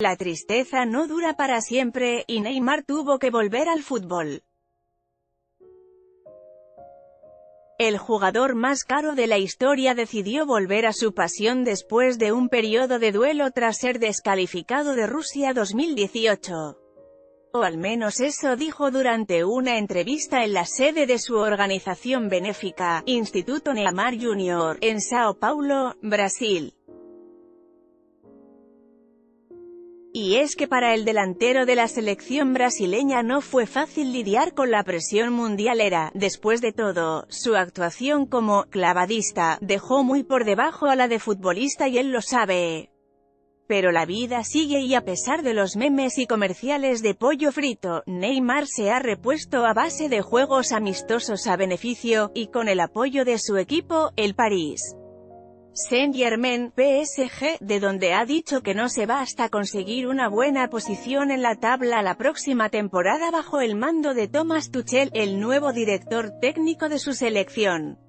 la tristeza no dura para siempre, y Neymar tuvo que volver al fútbol. El jugador más caro de la historia decidió volver a su pasión después de un periodo de duelo tras ser descalificado de Rusia 2018. O al menos eso dijo durante una entrevista en la sede de su organización benéfica, Instituto Neymar Jr., en Sao Paulo, Brasil. Y es que para el delantero de la selección brasileña no fue fácil lidiar con la presión mundial. Después de todo, su actuación como clavadista dejó muy por debajo a la de futbolista y él lo sabe. Pero la vida sigue y a pesar de los memes y comerciales de pollo frito, Neymar se ha repuesto a base de juegos amistosos a beneficio, y con el apoyo de su equipo, el Paris Saint-Germain, PSG, de donde ha dicho que no se va hasta conseguir una buena posición en la tabla la próxima temporada bajo el mando de Thomas Tuchel, el nuevo director técnico de su selección.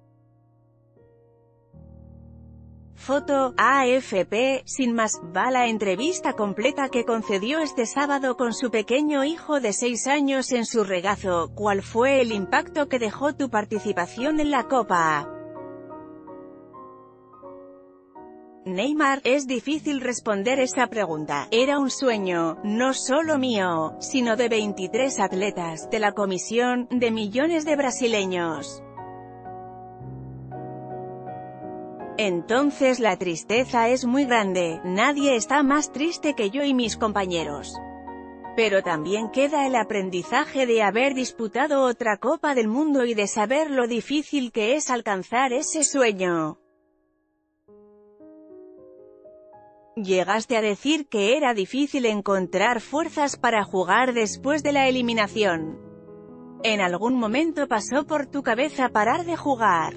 Foto, AFP, sin más, va la entrevista completa que concedió este sábado con su pequeño hijo de 6 años en su regazo. ¿Cuál fue el impacto que dejó tu participación en la Copa? Neymar, es difícil responder esta pregunta. Era un sueño, no solo mío, sino de 23 atletas, de la comisión, de millones de brasileños. Entonces la tristeza es muy grande, nadie está más triste que yo y mis compañeros. Pero también queda el aprendizaje de haber disputado otra Copa del Mundo y de saber lo difícil que es alcanzar ese sueño. Llegaste a decir que era difícil encontrar fuerzas para jugar después de la eliminación. ¿En algún momento pasó por tu cabeza parar de jugar?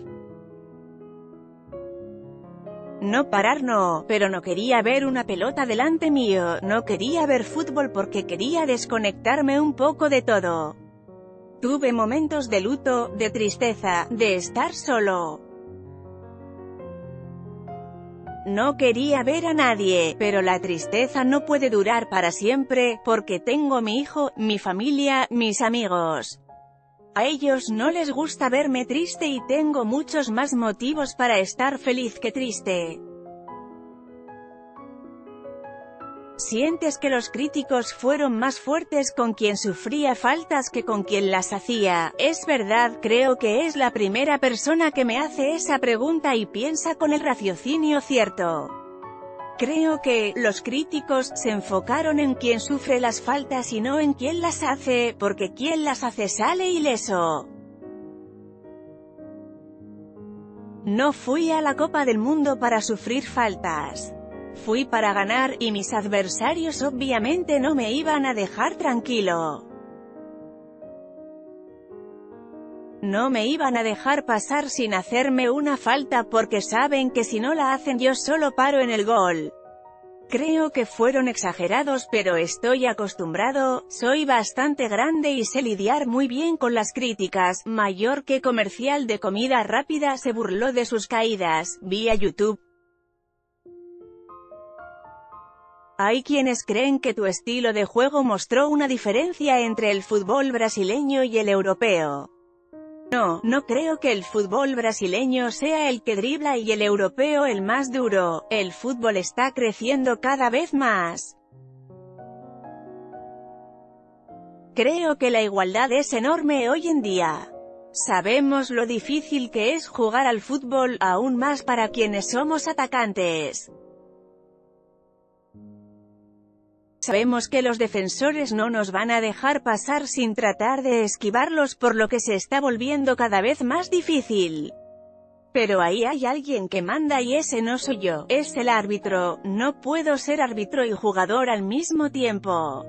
No parar no, pero no quería ver una pelota delante mío, no quería ver fútbol porque quería desconectarme un poco de todo. Tuve momentos de luto, de tristeza, de estar solo. No quería ver a nadie, pero la tristeza no puede durar para siempre, porque tengo mi hijo, mi familia, mis amigos. A ellos no les gusta verme triste y tengo muchos más motivos para estar feliz que triste. ¿Sientes que los críticos fueron más fuertes con quien sufría faltas que con quien las hacía? Es verdad, creo que es la primera persona que me hace esa pregunta y piensa con el raciocinio cierto. Creo que los críticos se enfocaron en quien sufre las faltas y no en quien las hace, porque quien las hace sale ileso. No fui a la Copa del Mundo para sufrir faltas. Fui para ganar, y mis adversarios obviamente no me iban a dejar tranquilo. No me iban a dejar pasar sin hacerme una falta porque saben que si no la hacen yo solo paro en el gol. Creo que fueron exagerados pero estoy acostumbrado, soy bastante grande y sé lidiar muy bien con las críticas. Mayor que comercial de comida rápida se burló de sus caídas, vía YouTube. Hay quienes creen que tu estilo de juego mostró una diferencia entre el fútbol brasileño y el europeo. No creo que el fútbol brasileño sea el que dribla y el europeo el más duro. El fútbol está creciendo cada vez más. Creo que la igualdad es enorme hoy en día. Sabemos lo difícil que es jugar al fútbol, aún más para quienes somos atacantes. Sabemos que los defensores no nos van a dejar pasar sin tratar de esquivarlos, por lo que se está volviendo cada vez más difícil. Pero ahí hay alguien que manda y ese no soy yo, es el árbitro. No puedo ser árbitro y jugador al mismo tiempo.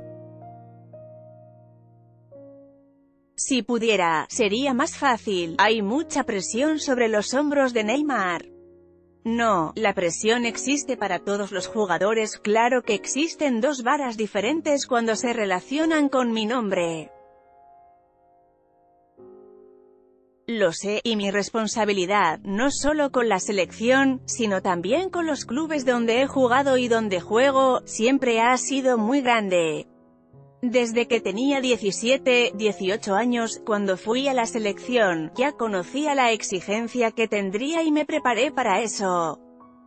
Si pudiera, sería más fácil. Hay mucha presión sobre los hombros de Neymar. No, la presión existe para todos los jugadores, claro que existen dos varas diferentes cuando se relacionan con mi nombre. Lo sé, y mi responsabilidad, no solo con la selección, sino también con los clubes donde he jugado y donde juego, siempre ha sido muy grande. Desde que tenía 17, 18 años, cuando fui a la selección, ya conocía la exigencia que tendría y me preparé para eso.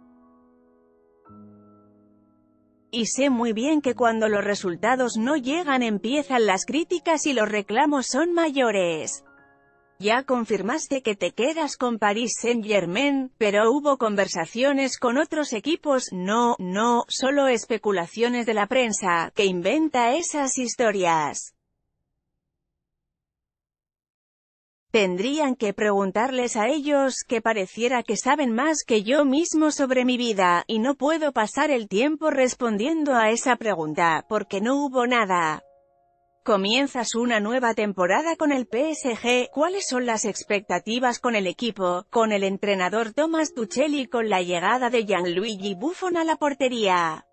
Y sé muy bien que cuando los resultados no llegan empiezan las críticas y los reclamos son mayores. Ya confirmaste que te quedas con Paris Saint-Germain, pero hubo conversaciones con otros equipos, no, solo especulaciones de la prensa, que inventa esas historias. Tendrían que preguntarles a ellos, que pareciera que saben más que yo mismo sobre mi vida, y no puedo pasar el tiempo respondiendo a esa pregunta, porque no hubo nada. Comienzas una nueva temporada con el PSG, ¿cuáles son las expectativas con el equipo, con el entrenador Thomas Tuchel y con la llegada de Gianluigi Buffon a la portería?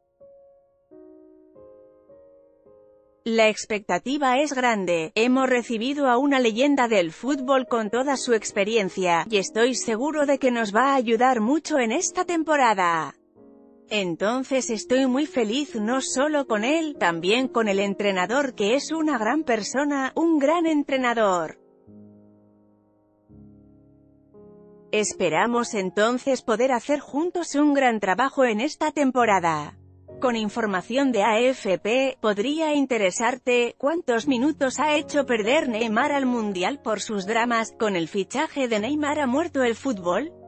La expectativa es grande, hemos recibido a una leyenda del fútbol con toda su experiencia, y estoy seguro de que nos va a ayudar mucho en esta temporada. Entonces estoy muy feliz no solo con él, también con el entrenador que es una gran persona, un gran entrenador. Esperamos entonces poder hacer juntos un gran trabajo en esta temporada. Con información de AFP, podría interesarte, ¿cuántos minutos ha hecho perder Neymar al Mundial por sus dramas? ¿Con el fichaje de Neymar ha muerto el fútbol?